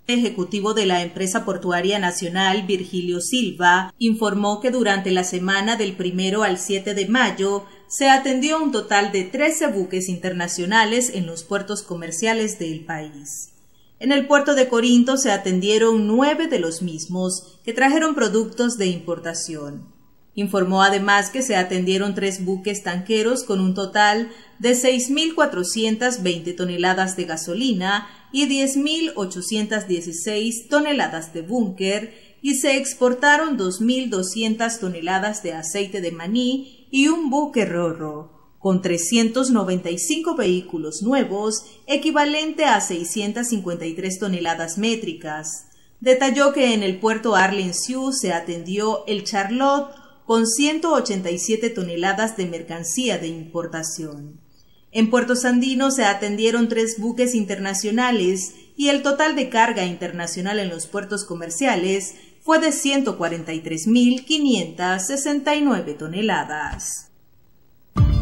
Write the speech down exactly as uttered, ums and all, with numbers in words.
El ejecutivo de la empresa portuaria nacional, Virgilio Silva, informó que durante la semana del primero al siete de mayo se atendió un total de trece buques internacionales en los puertos comerciales del país. En el puerto de Corinto se atendieron nueve de los mismos que trajeron productos de importación. Informó además que se atendieron tres buques tanqueros con un total de seis mil cuatrocientas veinte toneladas de gasolina y diez mil ochocientas dieciséis toneladas de búnker, y se exportaron dos mil doscientas toneladas de aceite de maní y un buque ro-ro, con trescientos noventa y cinco vehículos nuevos, equivalente a seiscientas cincuenta y tres toneladas métricas. Detalló que en el puerto Arlen-Siu se atendió el Charlotte con ciento ochenta y siete toneladas de mercancía de importación. En Puerto Sandino se atendieron tres buques internacionales y el total de carga internacional en los puertos comerciales fue de ciento cuarenta y tres mil quinientas sesenta y nueve toneladas.